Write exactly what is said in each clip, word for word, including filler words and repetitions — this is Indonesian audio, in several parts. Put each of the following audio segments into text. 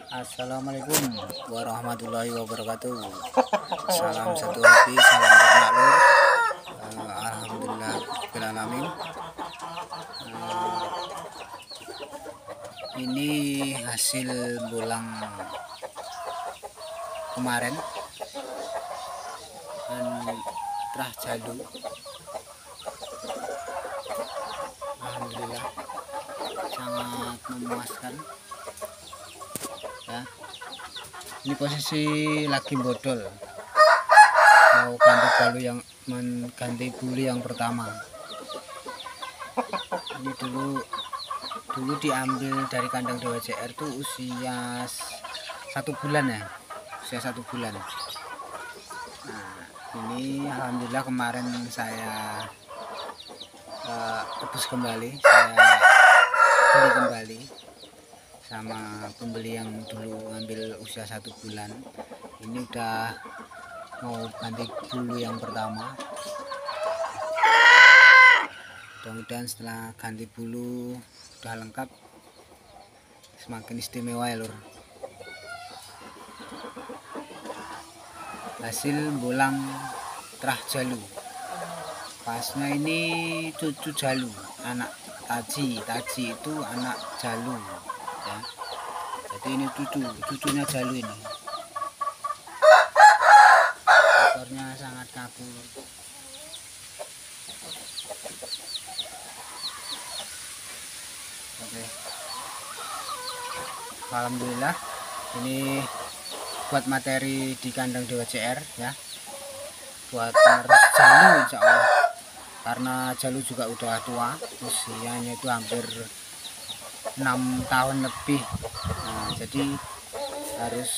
Assalamualaikum warahmatullahi wabarakatuh. Salam satu hati, salam ternak lur. Uh, Alhamdulillah bil alamin. Uh, ini hasil bolang kemarin dan terah jalu. Alhamdulillah sangat memuaskan ya. Ini posisi lagi bodol, mau ganti bulu yang mengganti bulu yang pertama. Ini dulu dulu diambil dari kandang Dewa J R tuh usia satu bulan ya, usia satu bulan. Nah, ini alhamdulillah kemarin saya uh, tebus kembali, saya beli kembali sama pembeli yang dulu ngambil usia satu bulan. Ini udah mau ganti bulu yang pertama. Mudah-mudahan setelah ganti bulu udah lengkap, semakin istimewa ya lur. Hasil bolang terah jalu, pasnya ini cucu jalu, anak taji. Taji itu anak jalu ya. Jadi ini cucu cucunya jalu. Ini ekornya sangat kaku. Oke, alhamdulillah ini buat materi di kandang Dewa J R ya, buat penerus jalu insya Allah. Karena jalu juga udah tua, usianya itu hampir enam tahun lebih. Nah, jadi harus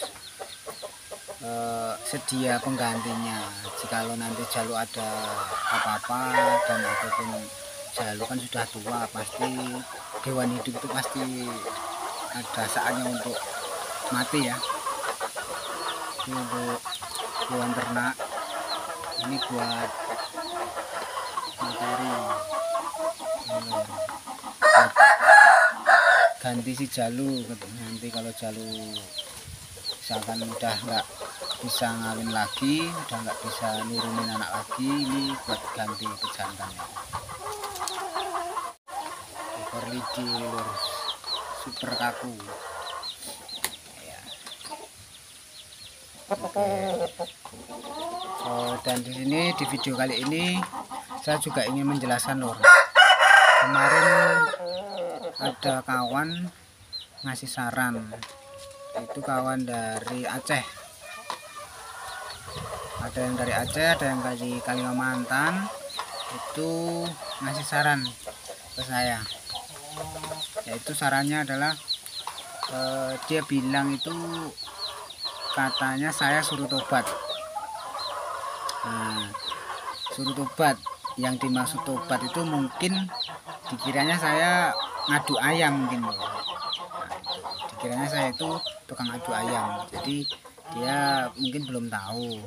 uh, sedia penggantinya jikalau nanti jalu ada apa-apa, dan ataupun jalu kan sudah tua, pasti hewan hidup itu pasti ada saatnya untuk mati ya. Ini untuk hewan ternak, ini buat materi buat ganti si jalu. Nanti kalau jalu misalkan udah nggak bisa ngawin lagi, udah nggak bisa nurunin anak lagi, ini buat ganti ke jantannya. Ekor lidi lur, super kaku ya. Oke. Oh, dan di sini di video kali ini saya juga ingin menjelaskan lur. Kemarin ada kawan ngasih saran, itu kawan dari Aceh. Ada yang dari Aceh, ada yang dari Kalimantan, itu ngasih saran ke saya. Yaitu sarannya adalah eh, dia bilang itu katanya saya suruh tobat. Nah, suruh tobat, yang dimaksud tobat itu mungkin dikiranya saya ngadu ayam mungkin. Nah, dikiranya saya itu tukang adu ayam, jadi dia mungkin belum tahu.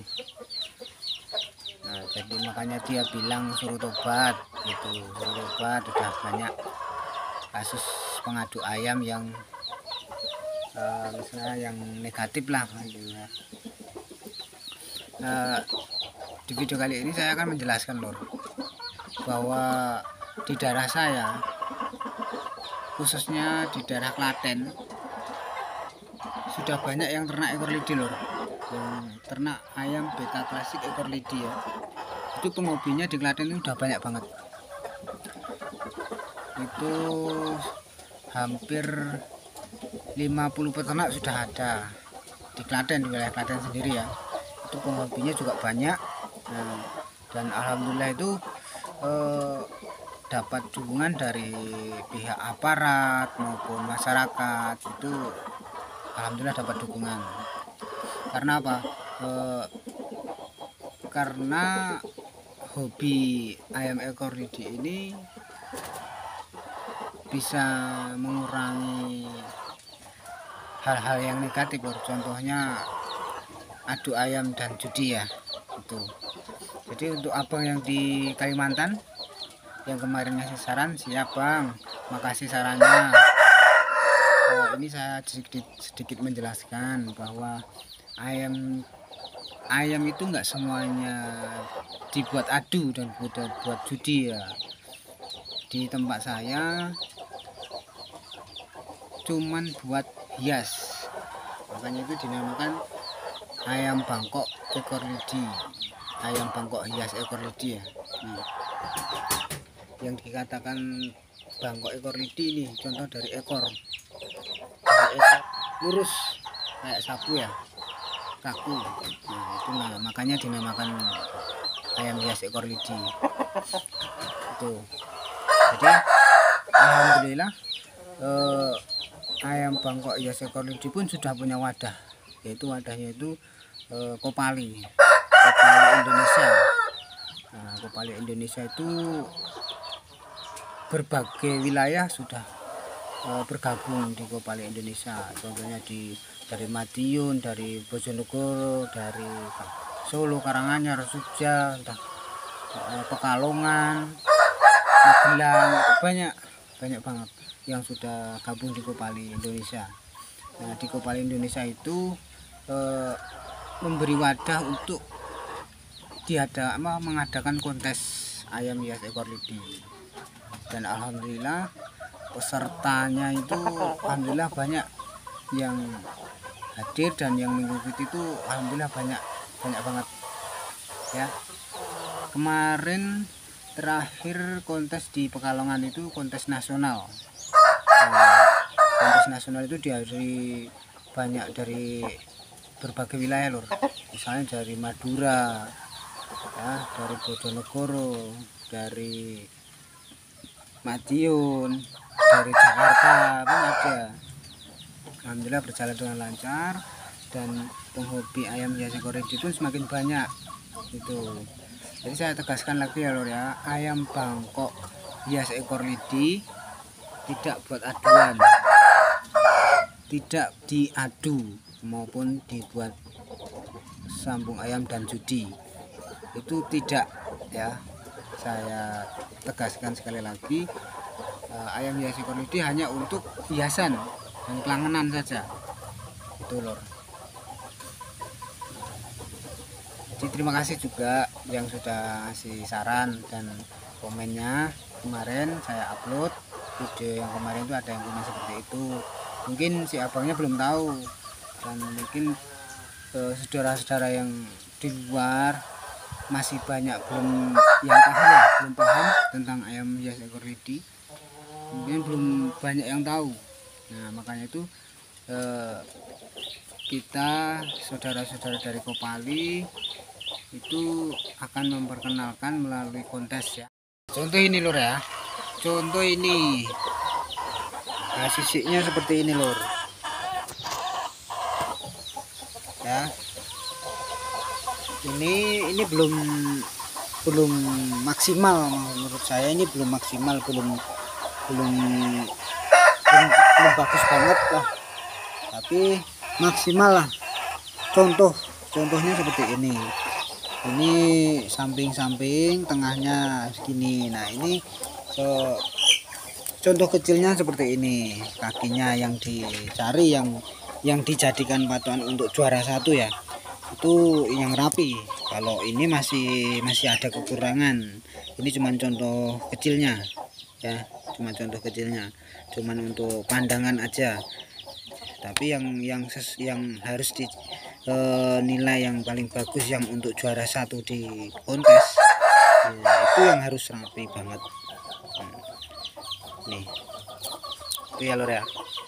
Nah, jadi makanya dia bilang suruh tobat gitu, suruh tobat. Udah banyak kasus pengadu ayam yang uh, misalnya yang negatif lah gitu. Nah, di video kali ini saya akan menjelaskan lor, bahwa di daerah saya, khususnya di daerah Klaten, sudah banyak yang ternak ekor lidi lor, yang ternak ayam beta klasik ekor lidi ya. Itu penghobinya di Klaten itu udah banyak banget. Itu hampir lima puluh peternak sudah ada di Klaten, di wilayah Klaten sendiri ya. Itu penghobinya juga banyak. Nah, dan alhamdulillah itu eh, dapat dukungan dari pihak aparat maupun masyarakat. Itu alhamdulillah dapat dukungan. Karena apa? Eh, karena hobi ayam ekor lidi ini bisa mengurangi hal-hal yang negatif. Contohnya adu ayam dan judi ya itu. Jadi untuk abang yang di Kalimantan yang kemarin ngasih saran, siap bang, makasih sarannya. eh, ini saya sedikit sedikit menjelaskan bahwa ayam ayam itu enggak semuanya dibuat adu dan buat buat judi ya. Di tempat saya cuman buat hias, makanya itu dinamakan ayam bangkok ekor lidi, ayam bangkok hias ekor lidi ya. Nah, yang dikatakan bangkok ekor lidi ini contoh dari ekor, dari ekor lurus kayak sapu ya, kaku. Nah itu nah, makanya dinamakan ayam hias ekor lidi itu. Jadi alhamdulillah eh, ayam bangkok hias ekor lidi pun sudah punya wadah, yaitu wadahnya itu eh, Kopali Kopali Indonesia. Nah, Kopali Indonesia itu berbagai wilayah sudah eh, bergabung di Kopali Indonesia. Contohnya di dari Madiun, dari Bojonegoro, dari Solo, Karanganyar, Jogja, entah, eh, Pekalongan, Magelang, banyak banyak banget yang sudah gabung di Kopali Indonesia. Nah, di Kopali Indonesia itu eh, memberi wadah untuk diada mengadakan kontes ayam hias ekor lidi, dan alhamdulillah pesertanya itu alhamdulillah banyak yang hadir dan yang mengikuti itu alhamdulillah banyak banyak banget ya. Kemarin terakhir kontes di Pekalongan itu kontes nasional. Nah, kontes nasional itu dihadiri banyak dari berbagai wilayah lur, misalnya dari Madura ya, dari Bojonegoro, dari Madiun, dari Jakarta pun ada. Alhamdulillah berjalan dengan lancar dan penghobi ayam hias ekor lidi pun semakin banyak itu. Jadi saya tegaskan lagi ya lur ya, ayam bangkok hias ekor lidi tidak buat aduan, tidak diadu maupun dibuat sambung ayam dan judi, itu tidak ya. Saya tegaskan sekali lagi, ayam hias ekor lidi hanya untuk hiasan dan kelangenan saja itu lor. Jadi terima kasih juga yang sudah ngasih saran dan komennya. Kemarin saya upload video yang kemarin itu ada yang komen seperti itu, mungkin si abangnya belum tahu, dan mungkin saudara-saudara yang di luar masih banyak belum yang paham ya, belum paham tentang ayam hias ekor lidi, mungkin belum banyak yang tahu. Nah makanya itu eh, kita saudara-saudara dari Kopali itu akan memperkenalkan melalui kontes ya. Contoh ini lur ya, contoh ini, nah sisiknya seperti ini lur ya. Ini ini belum belum maksimal menurut saya, ini belum maksimal, belum belum belum, belum bagus banget lah, tapi maksimal lah. Contoh contohnya seperti ini, ini samping-samping, tengahnya segini. Nah ini so, contoh kecilnya seperti ini, kakinya yang dicari, yang yang dijadikan patokan untuk juara satu ya, itu yang rapi. Kalau ini masih masih ada kekurangan. Ini cuma contoh kecilnya ya, cuma contoh kecilnya, cuman untuk pandangan aja. Tapi yang yang ses, yang harus di e, nilai yang paling bagus yang untuk juara satu di kontes ya, itu yang harus rapi banget. Hmm. Nih itu ya lor ya.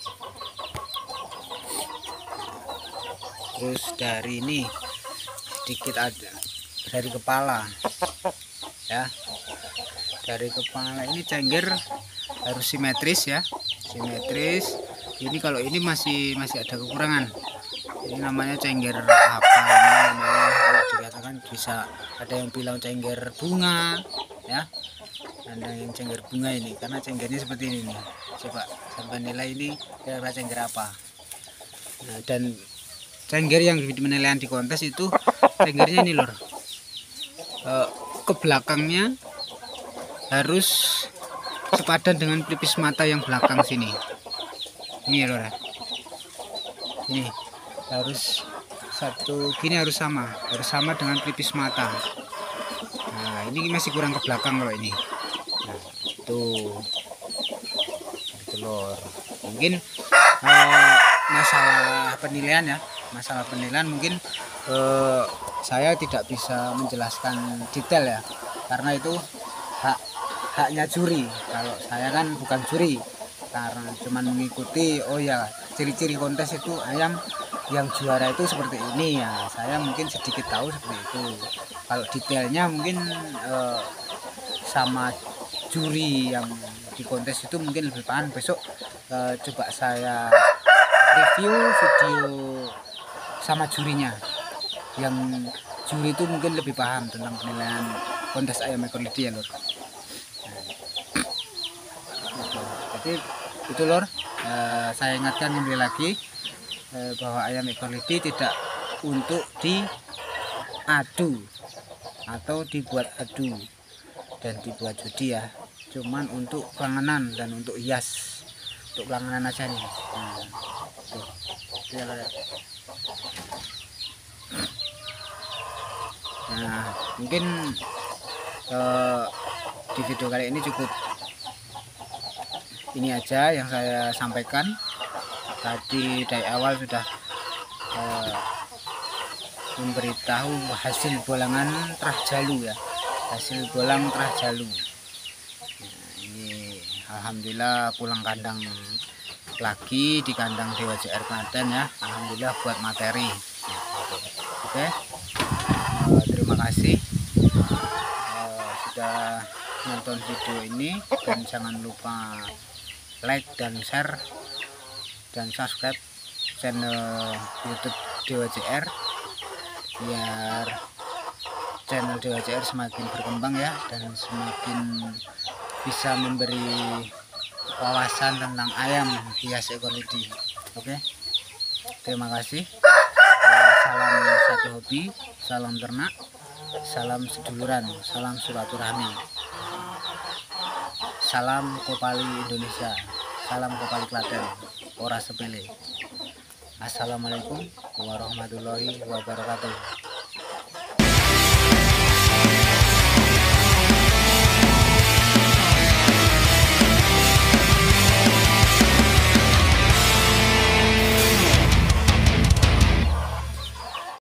Terus dari ini sedikit ada dari kepala ya, dari kepala ini cengger harus simetris ya, simetris. Ini kalau ini masih masih ada kekurangan. Ini namanya cengger apa ini namanya, kalau dikatakan bisa ada yang bilang cengger bunga ya, ada yang cengger bunga ini karena cenggernya seperti ini nih. Coba sampai nilai ini kira-kira cengger apa. Nah, dan cengger yang penilaian di kontes itu cenggernya ini lor, e, ke belakangnya harus sepadan dengan pelipis mata yang belakang sini. Ini ya lor ya. Ini harus satu gini, harus sama harus sama dengan pelipis mata. Nah ini masih kurang ke belakang kalau ini. Nah tuh telur mungkin eh, masalah penilaian ya, masalah penilaian mungkin eh, saya tidak bisa menjelaskan detail ya, karena itu hak haknya juri. Kalau saya kan bukan juri, karena cuman mengikuti. Oh ya, ciri-ciri kontes itu ayam yang juara itu seperti ini ya, saya mungkin sedikit tahu seperti itu. Kalau detailnya mungkin eh, sama juri yang di kontes itu mungkin lebih paham. Besok eh, coba saya review video sama jurinya, yang juri itu mungkin lebih paham tentang penilaian kontes ayam ekor lidi ya lor. Jadi itu lor, eh, saya ingatkan kembali lagi eh, bahwa ayam ekor lidi tidak untuk diadu atau dibuat adu dan dibuat judi ya, cuman untuk kelanganan dan untuk hias, untuk kelanganan aja nih. Nah, tuh. Ya, ya. Nah mungkin eh, di video kali ini cukup ini aja yang saya sampaikan. Tadi dari awal sudah eh, memberitahu hasil bolangan Trah Jalu ya, hasil bolang Trah Jalu. Nah, ini alhamdulillah pulang kandang lagi di kandang Dewa J R Klaten ya, alhamdulillah buat materi. Oke, uh, terima kasih uh, sudah nonton video ini, dan jangan lupa like dan share dan subscribe channel YouTube Dewa J R biar channel Dewa J R semakin berkembang ya, dan semakin bisa memberi wawasan tentang ayam hias ekor lidi. Oke, terima kasih. Salam satu hobi, salam ternak, salam seduluran, salam silaturahmi, salam Kopali Indonesia, salam Kopali Klaten, ora sepele. Assalamualaikum warahmatullahi wabarakatuh.